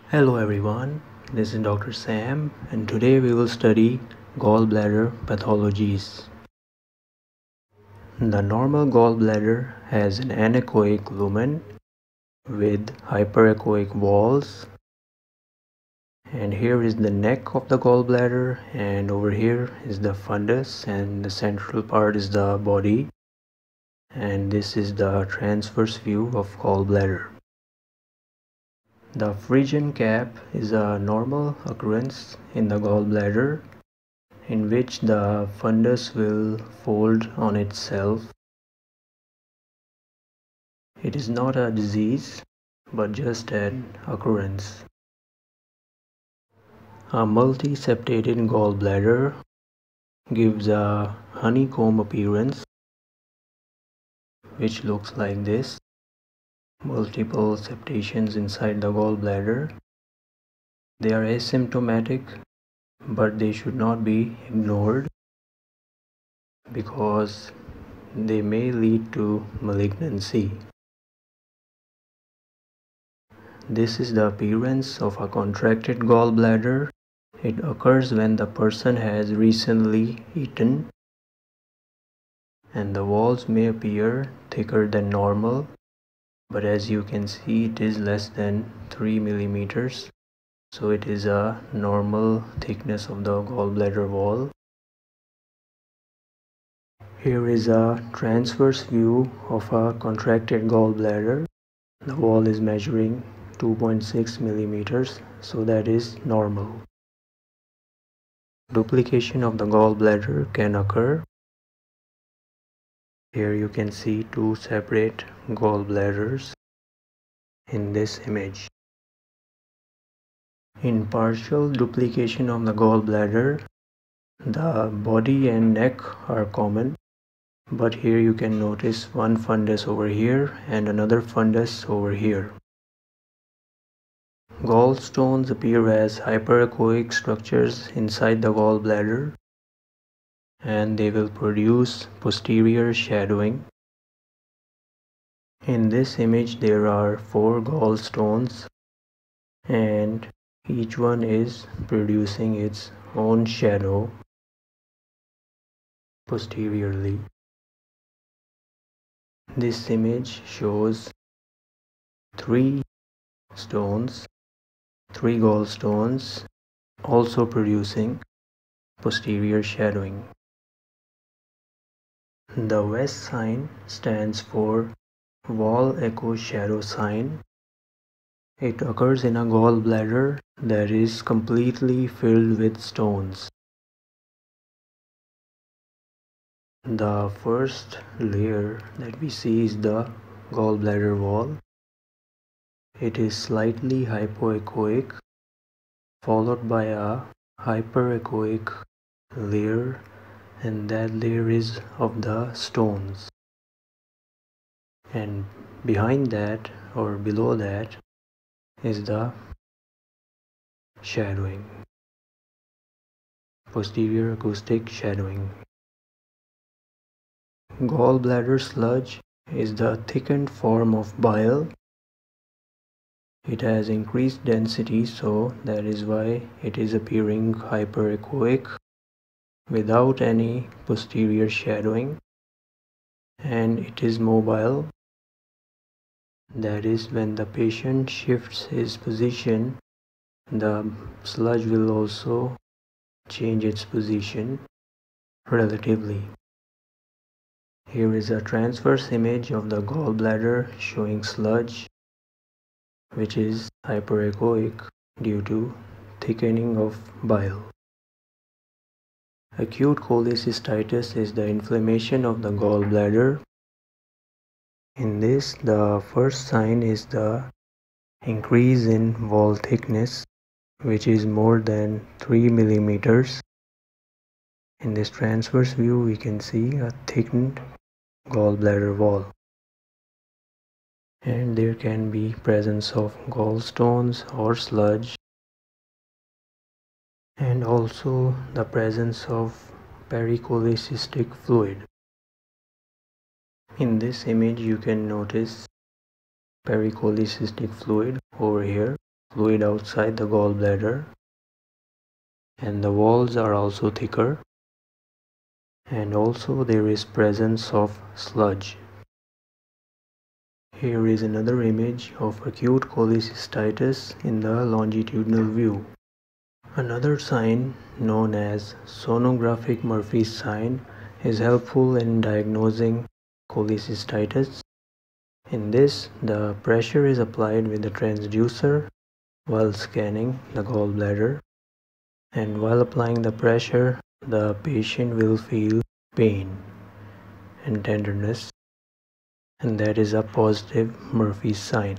Hello everyone, this is Dr. Sam and today we will study gallbladder pathologies. The normal gallbladder has an anechoic lumen with hyperechoic walls, and here is the neck of the gallbladder, and over here is the fundus, and the central part is the body, and this is the transverse view of gallbladder. The Phrygian cap is a normal occurrence in the gallbladder in which the fundus will fold on itself. It is not a disease but just an occurrence. A multiseptated gallbladder gives a honeycomb appearance which looks like this. Multiple septations inside the gallbladder. They are asymptomatic, but they should not be ignored because they may lead to malignancy. This is the appearance of a contracted gallbladder. It occurs when the person has recently eaten, and the walls may appear thicker than normal, but as you can see it is less than 3 millimeters, so it is a normal thickness of the gallbladder wall. Here is a transverse view of a contracted gallbladder. The wall is measuring 2.6 millimeters, so that is normal. Duplication of the gallbladder can occur. Here you can see two separate gallbladders in this image. In partial duplication of the gallbladder, the body and neck are common, but here you can notice one fundus over here and another fundus over here. Gallstones appear as hyperechoic structures inside the gallbladder, and they will produce posterior shadowing. In this image there are 4 gallstones, and each one is producing its own shadow posteriorly. This image shows 3 gallstones also producing posterior shadowing. The WES sign stands for wall echo shadow sign. It occurs in a gallbladder that is completely filled with stones. The first layer that we see is the gallbladder wall. It is slightly hypoechoic, followed by a hyperechoic layer, and that layer is of the stones. And behind that, or below that, is the shadowing, posterior acoustic shadowing. Gallbladder sludge is the thickened form of bile. It has increased density, so that is why it is appearing hyperechoic without any posterior shadowing, and it is mobile. That is, when the patient shifts his position, the sludge will also change its position relatively. Here is a transverse image of the gallbladder showing sludge, which is hyperechoic due to thickening of bile. Acute cholecystitis is the inflammation of the gallbladder. In this, the first sign is the increase in wall thickness, which is more than 3 millimeters. In this transverse view, we can see a thickened gallbladder wall. And there can be presence of gallstones or sludge, and also the presence of pericholecystic fluid. In this image you can notice pericholecystic fluid over here. fluid outside the gallbladder, and the walls are also thicker, and also there is presence of sludge. Here is another image of acute cholecystitis in the longitudinal view. Another sign known as sonographic Murphy's sign is helpful in diagnosing cholecystitis. In this, the pressure is applied with the transducer while scanning the gallbladder, and while applying the pressure, the patient will feel pain and tenderness, and that is a positive Murphy's sign.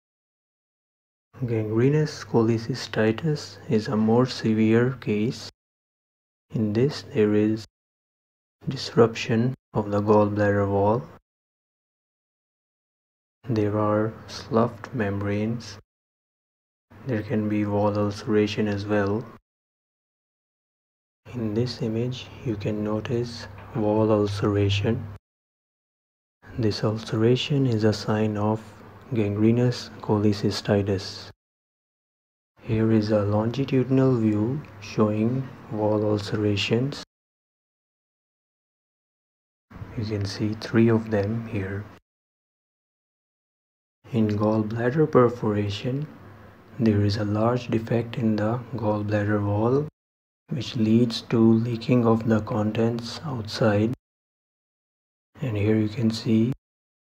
Gangrenous cholecystitis is a more severe case. In this, there is disruption of the gallbladder wall. There are sloughed membranes. There can be wall ulceration as well. In this image, you can notice wall ulceration. This ulceration is a sign of gangrenous cholecystitis. Here is a longitudinal view showing wall ulcerations. You can see 3 of them here. In gallbladder perforation, there is a large defect in the gallbladder wall, which leads to leaking of the contents outside. And here you can see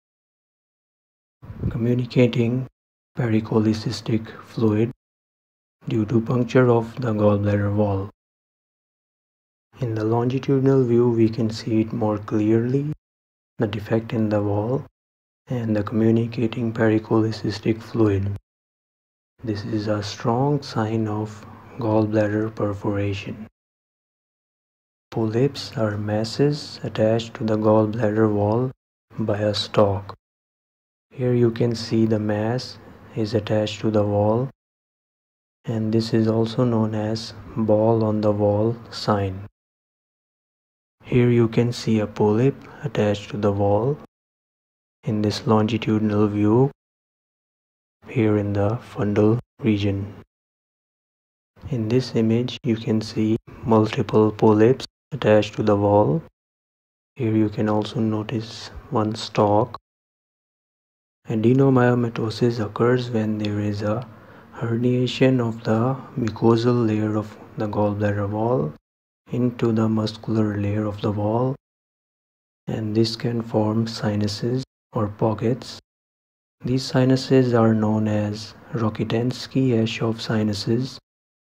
communicating pericholecystic fluid due to puncture of the gallbladder wall. In the longitudinal view, we can see it more clearly, the defect in the wall and the communicating pericholecystic fluid. This is a strong sign of gallbladder perforation. Polyps are masses attached to the gallbladder wall by a stalk. Here you can see the mass is attached to the wall, and this is also known as ball on the wall sign. Here you can see a polyp attached to the wall in this longitudinal view here in the fundal region. In this image you can see multiple polyps attached to the wall. Here you can also notice one stalk. Adenomyomatosis occurs when there is a herniation of the mucosal layer of the gallbladder wall into the muscular layer of the wall, and this can form sinuses or pockets. These sinuses are known as Rokitansky-Aschoff sinuses,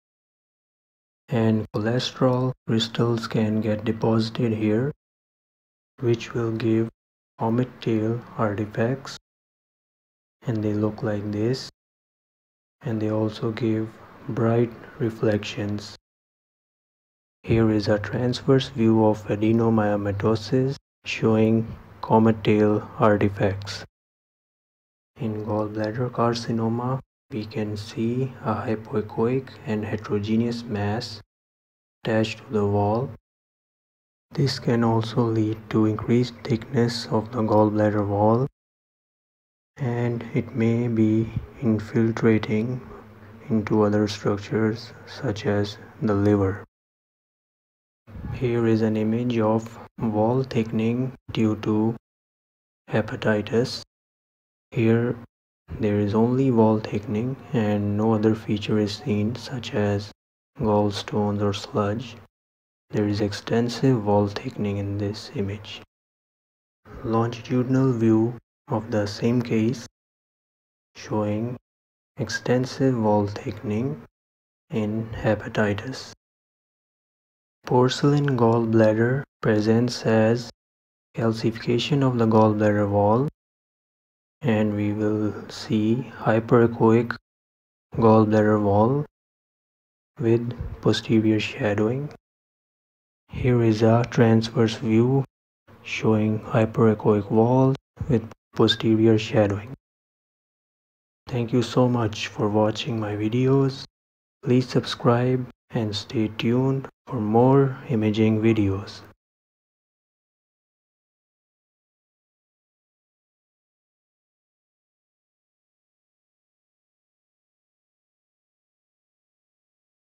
and cholesterol crystals can get deposited here, which will give comet tail artifacts, and they look like this, and they also give bright reflections. Here is a transverse view of adenomyomatosis showing comet tail artifacts. In gallbladder carcinoma, we can see a hypoechoic and heterogeneous mass attached to the wall. This can also lead to increased thickness of the gallbladder wall, and it may be infiltrating into other structures such as the liver. Here is an image of wall thickening due to hepatitis. Here there is only wall thickening and no other feature is seen such as gallstones or sludge. There is extensive wall thickening in this image. Longitudinal view of the same case showing extensive wall thickening in hepatitis. Porcelain gallbladder presents as calcification of the gallbladder wall, and we will see hyperechoic gallbladder wall with posterior shadowing. Here is a transverse view showing hyperechoic walls with posterior shadowing. Thank you so much for watching my videos. Please subscribe and stay tuned for more imaging videos.